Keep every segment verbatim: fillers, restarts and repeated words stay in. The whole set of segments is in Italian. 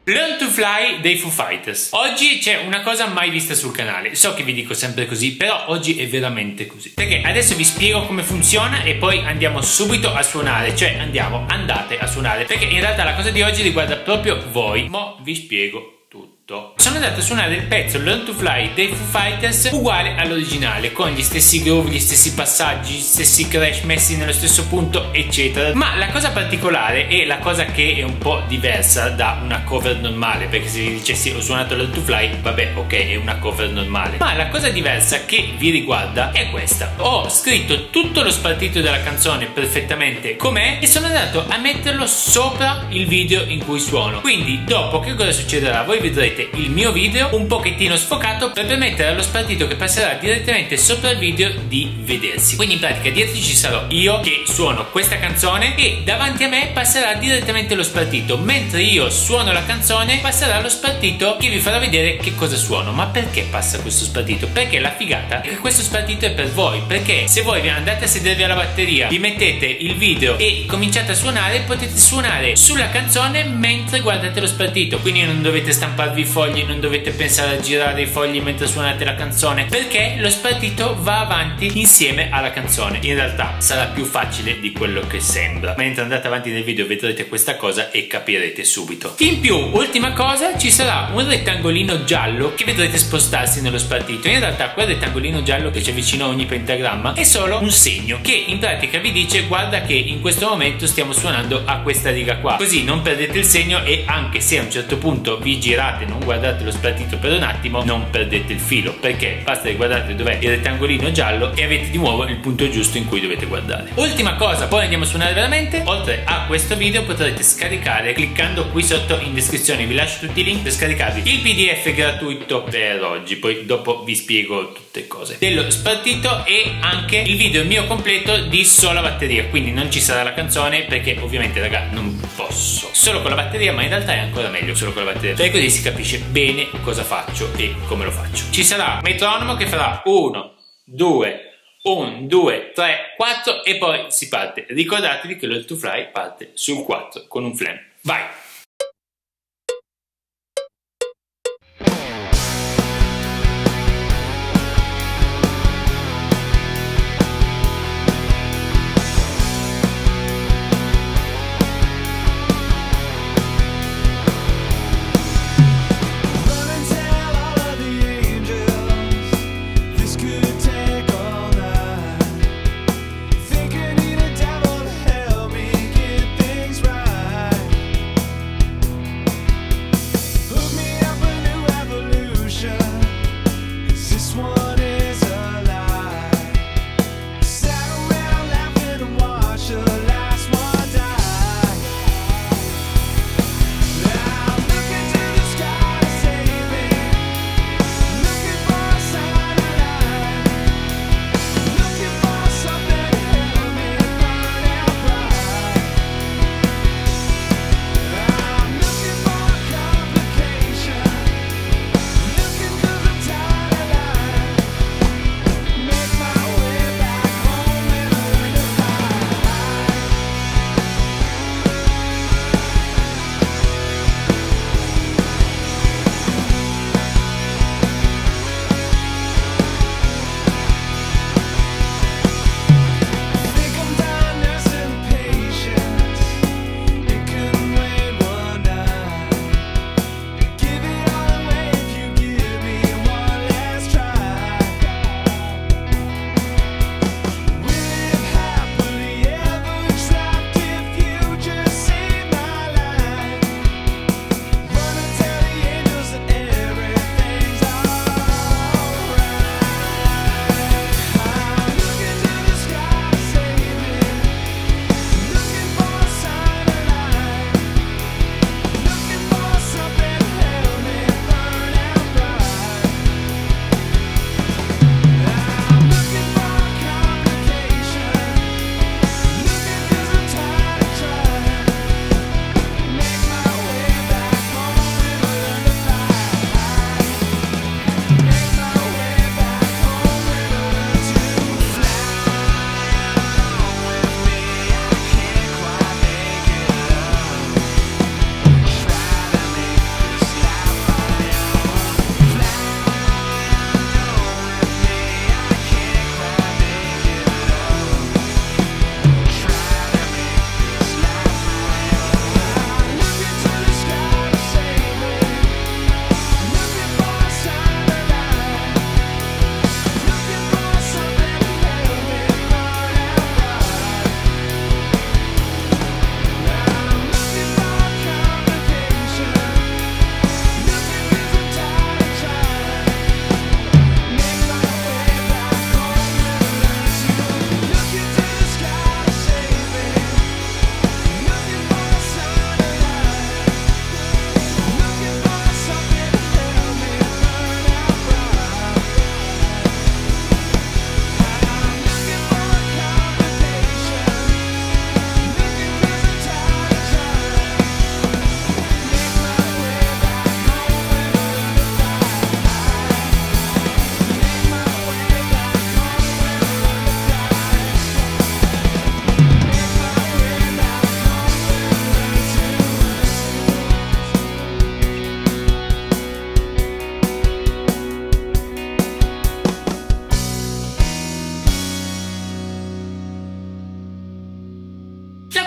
Learn to Fly dei Foo Fighters. Oggi c'è una cosa mai vista sul canale. So che vi dico sempre così, però oggi è veramente così. Perché adesso vi spiego come funziona e poi andiamo subito a suonare. Cioè andiamo, andate a suonare. Perché in realtà la cosa di oggi riguarda proprio voi. Mo' vi spiego tutto. Sono andato a suonare il pezzo Learn to Fly dei Foo Fighters uguale all'originale, con gli stessi groove, gli stessi passaggi, gli stessi crash messi nello stesso punto, eccetera. Ma la cosa particolare e la cosa che è un po' diversa da una cover normale, perché se vi dicessi ho suonato Learn to Fly, vabbè, ok, è una cover normale. Ma la cosa diversa che vi riguarda è questa. Ho scritto tutto lo spartito della canzone perfettamente com'è e sono andato a metterlo sopra il video in cui suono. Quindi dopo che cosa succederà? Voi vedrete il mio video un pochettino sfocato per permettere allo spartito che passerà direttamente sopra il video di vedersi. Quindi in pratica dietro ci sarò io che suono questa canzone e davanti a me passerà direttamente lo spartito. Mentre io suono la canzone passerà lo spartito che vi farà vedere che cosa suono. Ma perché passa questo spartito? Perché la figata è che questo spartito è per voi. Perché se voi andate a sedervi alla batteria, vi mettete il video e cominciate a suonare, potete suonare sulla canzone mentre guardate lo spartito. Quindi non dovete stamparvi fogli, non dovete pensare a girare i fogli mentre suonate la canzone, perché lo spartito va avanti insieme alla canzone. In realtà sarà più facile di quello che sembra. Mentre andate avanti nel video vedrete questa cosa e capirete subito. In più, ultima cosa, ci sarà un rettangolino giallo che vedrete spostarsi nello spartito. In realtà quel rettangolino giallo che c'è vicino a ogni pentagramma è solo un segno che in pratica vi dice guarda che in questo momento stiamo suonando a questa riga qua, così non perdete il segno e anche se a un certo punto vi girate, non guardate lo spartito per un attimo, non perdete il filo, perché basta che guardate dov'è il rettangolino giallo e avete di nuovo il punto giusto in cui dovete guardare. Ultima cosa, poi andiamo a suonare veramente. Oltre a questo video potrete scaricare, cliccando qui sotto in descrizione vi lascio tutti i link per scaricarvi il P D F gratuito per oggi, poi dopo vi spiego tutte cose dello spartito e anche il video mio completo di sola batteria. Quindi non ci sarà la canzone perché ovviamente raga non posso solo con la batteria, ma in realtà è ancora meglio solo con la batteria, perché così si capisce bene cosa faccio e come lo faccio. Ci sarà un metronomo che farà uno, due, uno, due, tre, quattro e poi si parte. Ricordatevi che Learn to Fly parte sul quattro con un flam. Vai!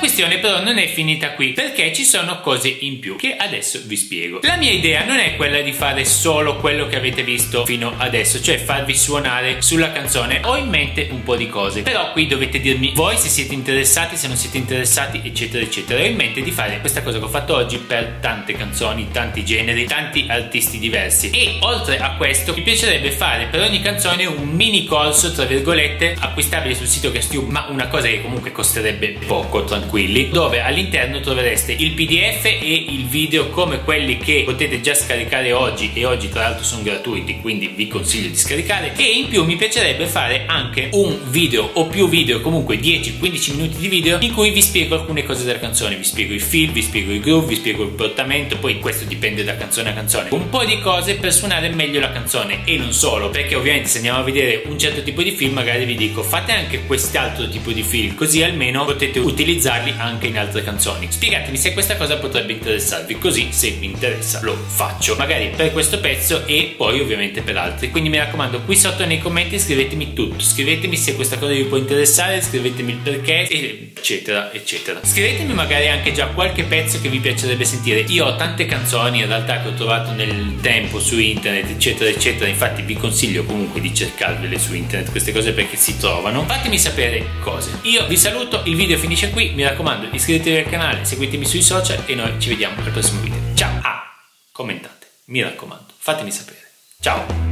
questione però non è finita qui, perché ci sono cose in più che adesso vi spiego. La mia idea non è quella di fare solo quello che avete visto fino adesso, cioè farvi suonare sulla canzone. Ho in mente un po' di cose, però qui dovete dirmi voi se siete interessati, se non siete interessati, eccetera eccetera. Ho in mente di fare questa cosa che ho fatto oggi per tante canzoni, tanti generi, tanti artisti diversi, e oltre a questo mi piacerebbe fare per ogni canzone un mini corso tra virgolette acquistabile sul sito Castube, ma una cosa che comunque costerebbe poco, tranquilli, dove all'interno trovereste il P D F e il video come quelli che potete già scaricare oggi, e oggi tra l'altro sono gratuiti, quindi vi consiglio di scaricare. E in più mi piacerebbe fare anche un video o più video, comunque dieci quindici minuti di video in cui vi spiego alcune cose della canzone, vi spiego il feel, vi spiego il groove, vi spiego il portamento, poi questo dipende da canzone a canzone, un po' di cose per suonare meglio la canzone. E non solo, perché ovviamente se andiamo a vedere un certo tipo di film magari vi dico fate anche quest'altro tipo di film, così almeno potete utilizzarli anche in altre canzoni. Spiegatemi se questa cosa potrebbe interessarvi, così se vi interessa lo faccio, magari per questo pezzo e poi ovviamente per altri. Quindi mi raccomando, qui sotto nei commenti scrivetemi tutto, scrivetemi se questa cosa vi può interessare, scrivetemi il perché, eccetera eccetera. Scrivetemi magari anche già qualche pezzo che vi piacerebbe sentire. Io ho tante canzoni in realtà che ho trovato nel tempo su internet, eccetera eccetera, infatti vi consiglio comunque di cercarvele su internet queste cose perché si trovano. Fatemi sapere cose. Io vi saluto, il video finisce qui, mi raccomando iscrivetevi al canale, seguitemi sui social e noi ci vediamo al prossimo video. Ciao! Ah, commentate, mi raccomando, fatemi sapere. Ciao!